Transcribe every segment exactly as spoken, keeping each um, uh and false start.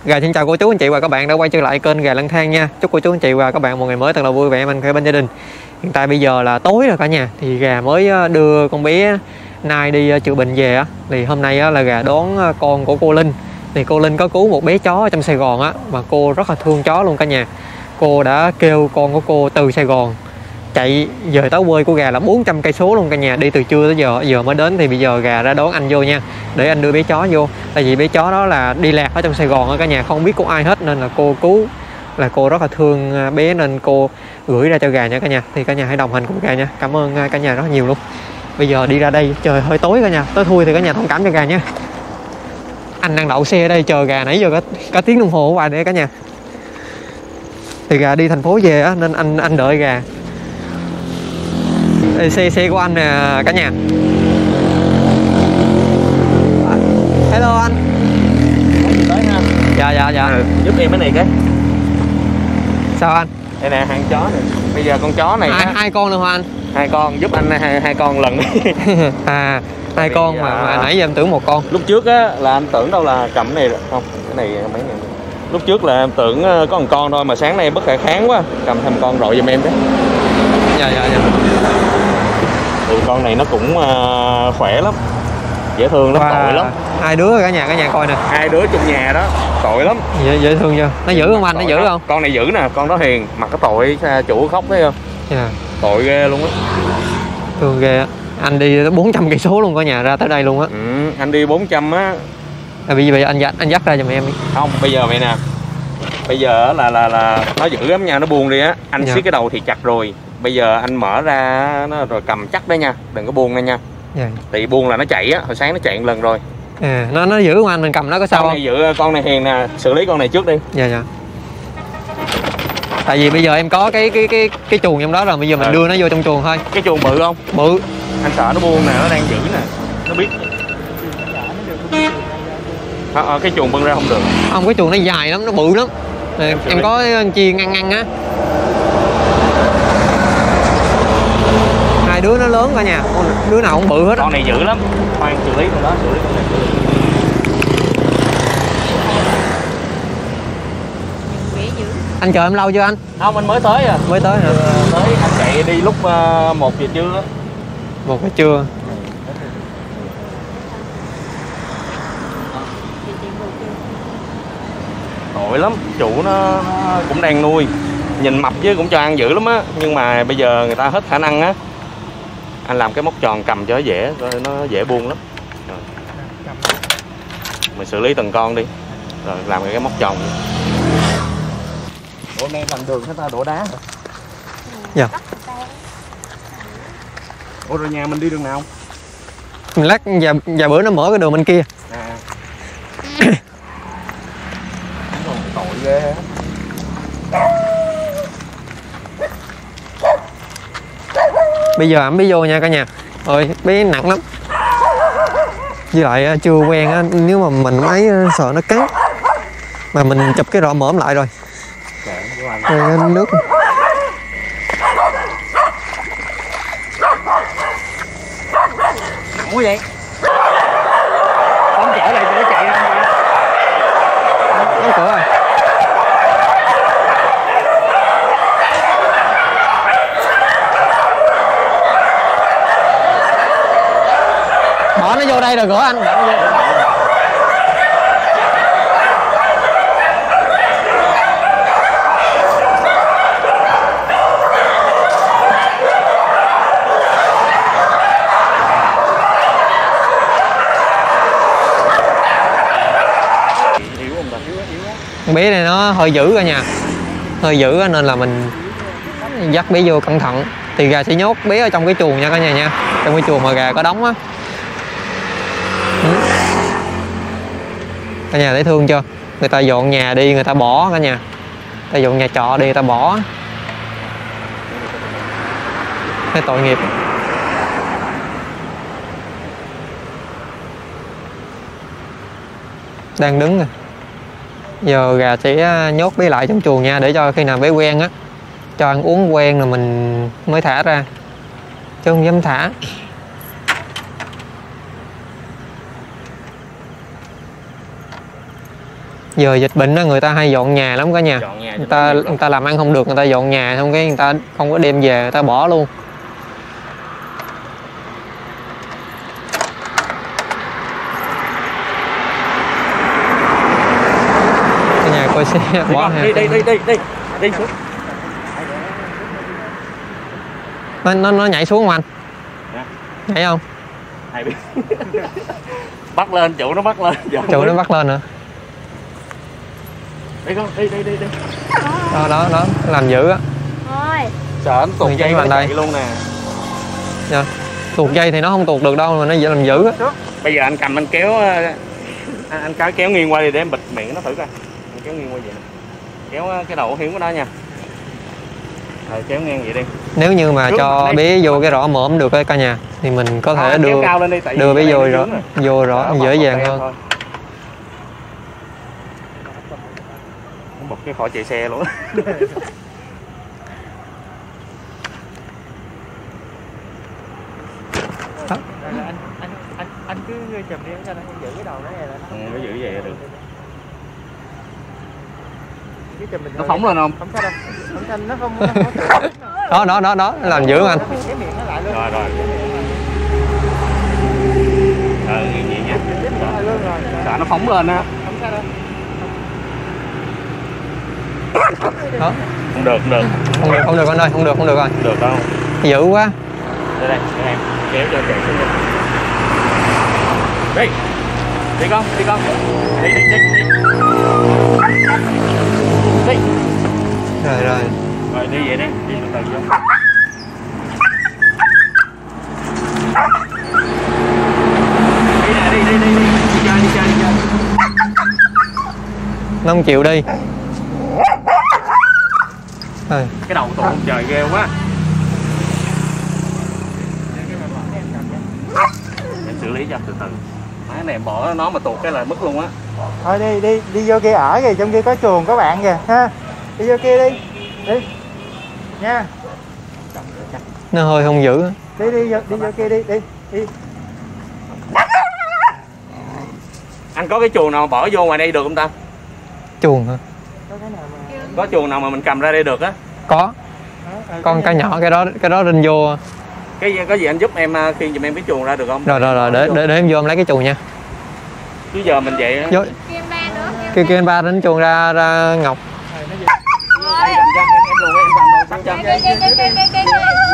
Gà xin chào cô chú anh chị và các bạn đã quay trở lại kênh Gà Lang Thang nha. Chúc cô chú anh chị và các bạn một ngày mới thật là vui vẻ, mạnh khỏe bên gia đình. Hiện tại bây giờ là tối rồi cả nhà. Thì gà mới đưa con bé Nai đi chữa bệnh về á. Thì hôm nay là gà đón con của cô Linh. Thì cô Linh có cứu một bé chó ở trong Sài Gòn á, mà cô rất là thương chó luôn cả nhà. Cô đã kêu con của cô từ Sài Gòn chạy về tới quê của gà là bốn trăm cây số luôn cả nhà, đi từ trưa tới giờ giờ mới đến. Thì bây giờ gà ra đón anh vô nha, để anh đưa bé chó vô. Tại vì bé chó đó là đi lạc ở trong Sài Gòn ở cả nhà, không biết của ai hết, nên là cô cứu, là cô rất là thương bé nên cô gửi ra cho gà nha cả nhà. Thì cả nhà hãy đồng hành cùng gà nha, cảm ơn cả nhà rất nhiều luôn. Bây giờ đi ra đây trời hơi tối cả nhà, tối thui thì cả nhà thông cảm cho gà nha. Anh đang đậu xe ở đây chờ gà nãy giờ cả, cả tiếng đồng hồ hoài để cả nhà. Thì gà đi thành phố về á, nên anh anh đợi gà. Đây, xe xe của anh nè cả nhà. Hello anh. Tới ha. Dạ dạ dạ. Ừ, giúp em cái này cái. Sao anh? Đây nè, hàng chó này. Bây giờ con chó này hai, á, hai con nữa hả anh? hai con giúp anh hai, hai con lần đi. À, hai Thì, con mà, à, mà nãy giờ em tưởng một con. Lúc trước á là anh tưởng đâu là cầm cái này không, cái này mấy này. Lúc trước là em tưởng có một con thôi, mà sáng nay bất khả kháng quá, cầm thêm con rọi giùm em đấy. Dạ dạ dạ. Thì con này nó cũng uh, khỏe lắm, dễ thương lắm, Wow. tội lắm. Hai đứa cả nhà, cả nhà coi nè. Hai đứa trong nhà đó, tội lắm. Dễ, dễ thương chưa? Nó dữ không anh? Nó dữ đó. không? Con này dữ nè, con đó hiền, mặt cái tội chủ khóc thấy không? Dạ. Tội ghê luôn á. Thương ghê á. Anh đi tới bốn trăm cây số luôn cả nhà, ra tới đây luôn á. Ừ, anh đi bốn trăm á. À, bây giờ anh dắt anh dắt ra giùm em đi. Không, bây giờ vậy nè. Bây giờ là là là nó dữ lắm nha, nó buông đi á. Anh Dạ. siết cái đầu thì chặt rồi. Bây giờ anh mở ra nó rồi cầm chắc đấy nha, đừng có buông ra nha. Dạ. Tại buông là nó chạy á, hồi sáng nó chạy một lần rồi. À, nó nó dữ không anh? Mình cầm nó có sao Con không? này dữ, con này hiền nè, xử lý con này trước đi. Dạ dạ. Tại vì bây giờ em có cái cái cái cái chuồng trong đó rồi, bây giờ mình Ừ. đưa nó vô trong chuồng thôi. Cái chuồng bự không? Bự. Anh sợ nó buông nè, nó đang giữ nè, nó biết. À, à, cái chuồng bưng ra không được. Không, cái chuồng nó dài lắm, nó bự lắm. Nè, em, em có chia ngăn ngăn á. Hai đứa nó lớn cả nhà, đứa nào cũng bự hết á. Con này dữ lắm, khoan xử lý con đó, xử lý con này. Anh chờ em lâu chưa anh? Không, anh mới tới à. Mới tới hả? Tới anh chạy đi lúc uh, một giờ trưa. Một giờ trưa. Tội lắm, chủ nó, nó cũng đang nuôi, nhìn mập chứ cũng cho ăn dữ lắm á, nhưng mà bây giờ người ta hết khả năng á. Anh làm cái móc tròn cầm cho nó dễ, nó dễ buông lắm. Rồi. Mình xử lý từng con đi, rồi làm cái móc tròn. Ủa nay làm đường chúng ta đổ đá hả? Dạ. Ủa rồi nhà mình đi đường nào? Mình lát vài, vài bữa nó mở cái đường bên kia. À. Tội ghê. Bây giờ ẩm bí vô nha cả nhà. Ôi bé nặng lắm. Với lại chưa quen á, nếu mà mình ấy sợ nó cắn. Mà mình chụp cái rọ mõm lại rồi. Rồi, nước. Nặng quá vậy? Không trở lại cho nó chạy ra. Đóng cửa rồi. Bỏ nó vô đây rồi gỡ anh. Bỏ nó vô. Con bé này nó hơi dữ cả nhà, hơi dữ nên là mình dắt bé vô cẩn thận. Thì gà sẽ nhốt bé ở trong cái chuồng nha cả nhà nha, trong cái chuồng mà gà có đóng á. Cả nhà thấy thương chưa? Người ta dọn nhà đi, người ta bỏ cả nhà. Ta dọn nhà trọ đi, người ta bỏ. Thấy tội nghiệp. Đang đứng rồi. Giờ gà sẽ nhốt bé lại trong chuồng nha, để cho khi nào bé quen á, cho ăn uống quen rồi mình mới thả ra, chứ không dám thả. Giờ dịch bệnh đó người ta hay dọn nhà lắm cả nhà. Dọn nhà Người ta người ta làm ăn không được, người ta dọn nhà xong cái người ta không có đem về, người ta bỏ luôn. Cái nhà coi xe bỏ đi, hàng. đi đi đi đi đi đi xuống. Nó nó nó nhảy xuống không anh? Dạ. Nhảy không? Hay biết. Bắt lên, chủ nó bắt lên. Chủ nó bắt lên nữa. Đi con, đi đi đi đi. Đó đó đó, làm dữ á. Thôi. Sợ anh tuột dây vào đây luôn nè. Dạ. Tuột dây thì nó không tuột được đâu mà nó dễ làm dữ á. Bây giờ anh cầm anh kéo anh, anh cái kéo nghiêng qua đi để em bịt miệng nó thử coi. Anh kéo nghiêng qua vậy nè. Kéo cái đầu hiểm của nó nha. Rồi kéo ngang vậy đi. Nếu như mà cho bé vô cái rõ mõm được cả nhà thì mình có thể à, đưa cao lên đi, tại đưa bé vô rõ vô rõ dễ dàng hơn. Thôi. Một cái khỏi chạy xe luôn. Đó. Anh, anh, anh, anh cứ chùm đi cho nó giữ cái đầu nó vậy là nó ừ, nó giữ vậy là được. Nó phóng lên không? Không sao đâu. Không sao, nó không, nó không Đó đó đó đó, làm dữ anh. Rồi rồi. Ờ như vậy nha. Sợ nó phóng lên á. Không sao đâu. Đó. Không được, không được. Không được, không được anh ơi, không được, không được rồi. Không được đâu. Dữ quá. Đây đây, các em kéo cho chạy xuống đi. Đi. Đi con, đi con. Đi đi đi đi. Đi. Rồi rồi. Rồi đi vậy đi, đi từ từ vô. Đi nè, đi đi đi đi. Đi chơi đi chơi đi chơi. Nó không chịu đi. Rồi. Cái đầu tụi trời ghê quá. Em xử lý cho từ từ. Máy này em bỏ nó mà tuột cái là mất luôn á. Thôi đi đi đi vô kia ở kìa, trong kia có chuồng có bạn kìa ha. Đi vô kia đi. Đi. Nha. Nó hơi không dữ. Đi đi vô đi vô kia đi, đi. Đi. Anh có cái chuồng nào bỏ vô ngoài đây được không ta? Chuồng hả? Có cái nào mà Có chuồng nào mà mình cầm ra đây được á? Có. Con cá nhỏ cái đó cái đó rinh vô. Cái có gì anh giúp em khiêng giùm em cái chuồng ra được không? Rồi rồi rồi để để để em vô em lấy cái chuồng nha. Chứ giờ mình vậy Vô. Kêu kêu anh ba đến chuồng ra ra Ngọc. Em em luôn em cầm đầu sắt chân.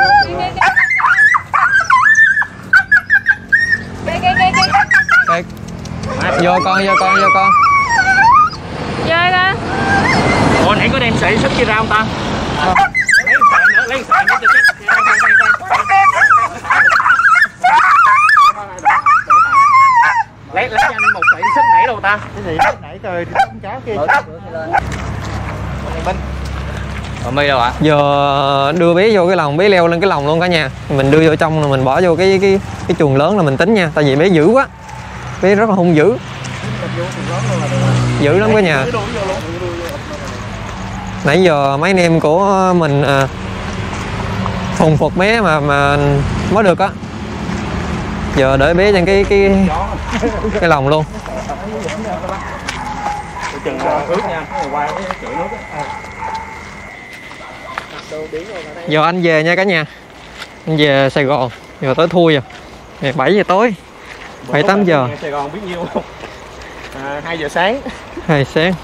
Đây. Vô con, vô con, vô con. Chơi con. Ủa nãy có đem sợi xích kia ra không ta? Lấy sợi nữa, lấy sợi nữa cho chết. Lấy lấy cho anh một sợi xích nãy đâu ta? cái gì nãy trời con chó kia. Còn mi đâu ạ? Giờ đưa bé vô cái lồng, bé leo lên cái lồng luôn cả nhà. Mình đưa vô trong rồi mình bỏ vô cái cái cái chuồng lớn là mình tính nha, tại vì bé dữ quá. Bé rất là hung dữ. Dữ lắm cả nhà. Nãy giờ mấy anh em của mình à, phùng phục bé mà mà mới được á. Giờ để bé trên cái cái cái lồng luôn. Chừng ướt nha, qua cái chữ nước. Giờ anh về nha cả nhà. Anh về Sài Gòn. Giờ tới thui rồi. Ngày bảy giờ tối. bảy tám giờ. Sài Gòn biết nhiêu không? À, hai giờ sáng. hai giờ sáng.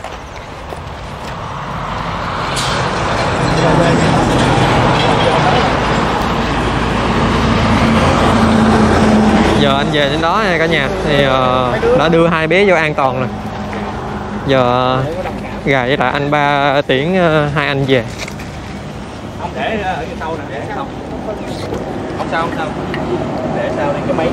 Giờ anh về đến đó nha cả nhà. Thì uh, đã đưa hai bé vô an toàn rồi. Giờ gà với lại anh ba tiễn uh, hai anh về. Không để ở sau nè, để sau. Không sao, không sao. Để sau đi cái máy.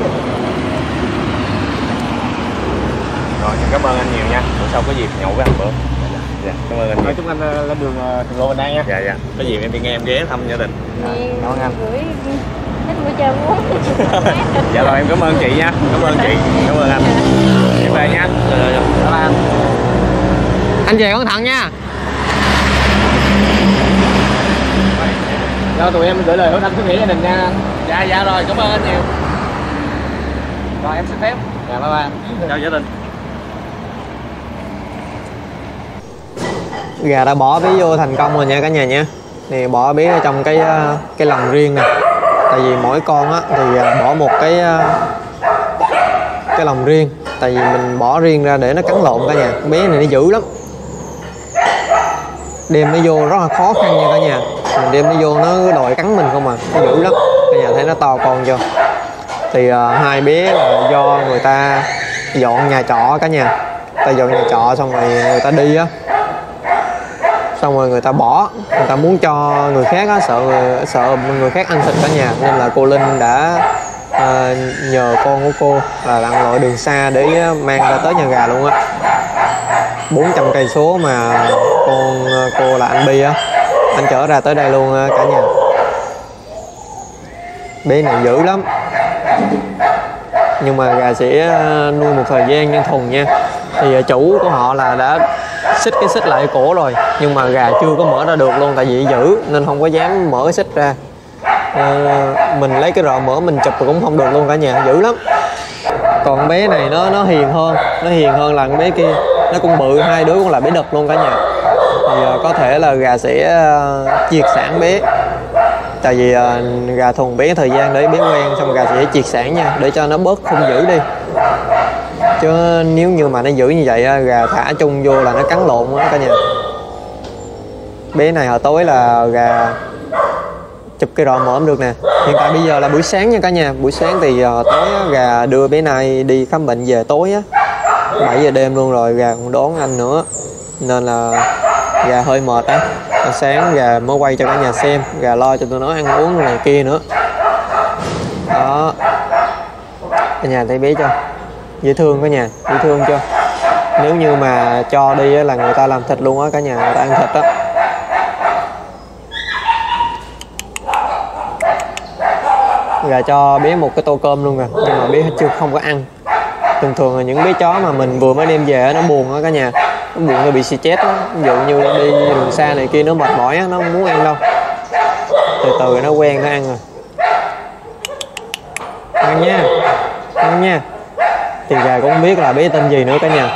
Rồi, cảm ơn anh nhiều nha. Bữa sau có dịp nhậu với anh bữa. Dạ, cảm ơn anh. Nói chúc anh lên đường thành phố mình đây nha. Dạ dạ. Có dịp em đi nghe em ghé thăm gia đình. Cảm ơn anh. Thích vui chơi muốn. Dạ rồi em cảm ơn chị nha. Cảm ơn chị. Cảm ơn anh. Em về nha. Dạ dạ. Bye bye anh. Anh về cẩn thận nha. Cho tụi em gửi lời hỏi thăm sức khỏe gia đình nha. Dạ dạ rồi, cảm ơn anh nhiều. Rồi em xin phép. Dạ bye bye. Chào gia đình. Gà đã bỏ bé vô thành công rồi nha cả nhà nha. Thì bỏ bé ở trong cái cái lồng riêng nè. Tại vì mỗi con á thì bỏ một cái cái lồng riêng. Tại vì mình bỏ riêng ra để nó cắn lộn cả nhà. Bé này nó dữ lắm. Đem nó vô rất là khó khăn nha cả nhà. Mình đem nó vô nó đòi cắn mình không à. Nó dữ lắm. Cả nhà thấy nó to con chưa. Thì uh, hai bé là do người ta dọn nhà trọ cả nhà. Ta dọn nhà trọ xong rồi người ta đi á, xong rồi người ta bỏ, người ta muốn cho người khác á, sợ người, sợ người khác ăn thịt cả nhà, nên là cô Linh đã uh, nhờ con của cô là lặn lội đường xa để mang ra tới nhà gà luôn á. Bốn trăm cây số mà con cô là anh Bi á, anh chở ra tới đây luôn cả nhà. Bé này dữ lắm. Nhưng mà gà sẽ nuôi một thời gian nhân thuần nha. Thì chủ của họ là đã xích cái xích lại cổ rồi, nhưng mà gà chưa có mở ra được luôn, tại vì dữ nên không có dám mở cái xích ra. À, mình lấy cái rọ mở mình chụp cũng không được luôn cả nhà, dữ lắm. Còn bé này nó nó hiền hơn, nó hiền hơn là con bé kia, nó cũng bự, hai đứa cũng là bé đực luôn cả nhà. Thì uh, có thể là gà sẽ uh, triệt sản bé. Tại vì uh, gà thuần bé thời gian để bé quen, xong gà sẽ triệt sản nha, để cho nó bớt không dữ đi. Chứ nếu như mà nó dữ như vậy, gà thả chung vô là nó cắn lộn á cả nhà. Bé này hồi tối là gà chụp cái rọ mở được nè. Hiện tại bây giờ là buổi sáng nha cả nhà. Buổi sáng thì uh, tối á, gà đưa bé này đi khám bệnh về tối á, bảy giờ đêm luôn rồi, gà còn đón anh nữa. Nên là gà hơi mệt á. Sáng gà mới quay cho cả nhà xem, gà lo cho tụi nó ăn uống này kia nữa. Đó. Cả nhà thấy bé chưa? Dễ thương cả nhà, dễ thương chưa? Nếu như mà cho đi á, là người ta làm thịt luôn á cả nhà, người ta ăn thịt á. Gà cho bé một cái tô cơm luôn rồi, nhưng mà bé chưa không có ăn. Thường thường là những bé chó mà mình vừa mới đem về nó buồn á cả nhà, nó buồn nó bị stress á. Ví dụ như đi đường xa này kia nó mệt mỏi á, nó không muốn ăn đâu. Từ từ nó quen nó ăn rồi. Ăn nha, ăn nha. Thì gà cũng không biết là bé tên gì nữa cả nhà.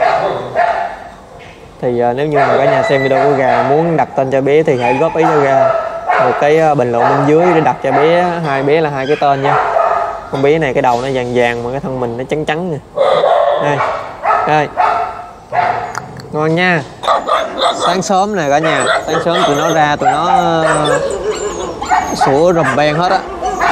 Thì uh, nếu như mà cả nhà xem video của gà muốn đặt tên cho bé thì hãy góp ý cho gà một cái uh, bình luận bên dưới để đặt cho bé, hai bé là hai cái tên nha. Con bé này cái đầu nó vàng vàng mà cái thân mình nó trắng trắng nè. Đây, đây. Ngon nha. Sáng sớm này cả nhà, sáng sớm tụi nó ra tụi nó uh, sủa rùm beng hết á.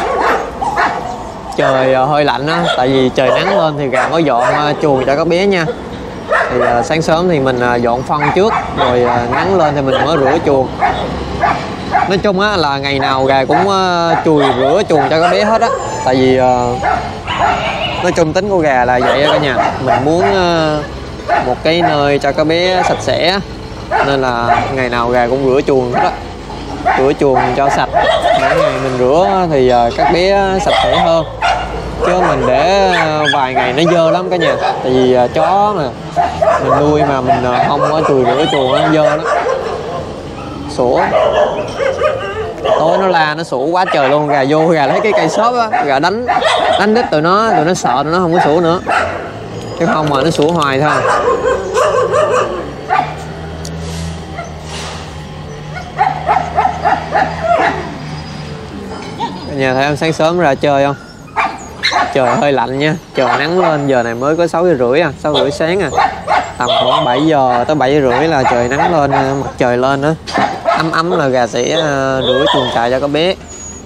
Trời uh, hơi lạnh á, tại vì trời nắng lên thì gà có dọn uh, chuồng cho các bé nha. Thì uh, sáng sớm thì mình uh, dọn phân trước, rồi uh, nắng lên thì mình mới rửa chuồng. Nói chung á là ngày nào gà cũng uh, chùi rửa chuồng cho các bé hết á. Tại vì uh, nói chung tính của gà là vậy á cả nhà. Mình muốn uh, một cái nơi cho các bé sạch sẽ, nên là ngày nào gà cũng rửa chuồng hết á. Rửa chuồng cho sạch, mỗi ngày mình rửa thì uh, các bé sạch sẽ hơn. Chứ mình để uh, vài ngày nó dơ lắm cả nhà. Tại vì uh, chó mà mình nuôi mà mình uh, không có chùi rửa chuồng nó dơ lắm, sủa. Tối nó la nó sủa quá trời luôn. Gà vô gà lấy cái cây xốp á, gà đánh đánh đít tụi nó, tụi nó sợ tụi nó không có sủa nữa, chứ không mà nó sủa hoài thôi. Cả nhà thấy em sáng sớm ra chơi không? Trời hơi lạnh nha, trời nắng lên, giờ này mới có sáu giờ rưỡi à, sáu rưỡi sáng à. Tầm khoảng bảy giờ tới bảy giờ rưỡi là trời nắng lên, mặt trời lên nữa. Ấm ấm là gà sẽ uh, rửa chuồng trại cho các bé.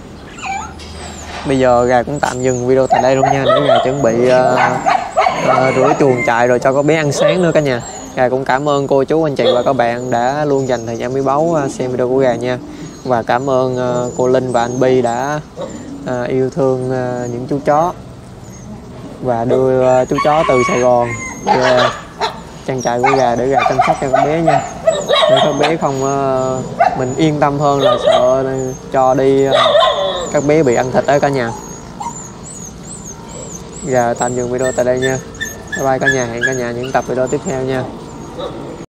Bây giờ gà cũng tạm dừng video tại đây luôn nha, để gà chuẩn bị uh, uh, rửa chuồng trại rồi cho các bé ăn sáng nữa cả nhà. Gà cũng cảm ơn cô chú anh chị và các bạn đã luôn dành thời gian quý báu uh, xem video của gà nha. Và cảm ơn uh, cô Linh và anh Bi đã uh, yêu thương uh, những chú chó và đưa uh, chú chó từ Sài Gòn về trang trại của gà để gà chăm sóc cho các bé nha. Để các bé không uh, mình yên tâm hơn là sợ cho đi uh, các bé bị ăn thịt ở cả nhà. Gà tạm dừng video tại đây nha. Bye bye cả nhà, hẹn cả nhà những tập video tiếp theo nha.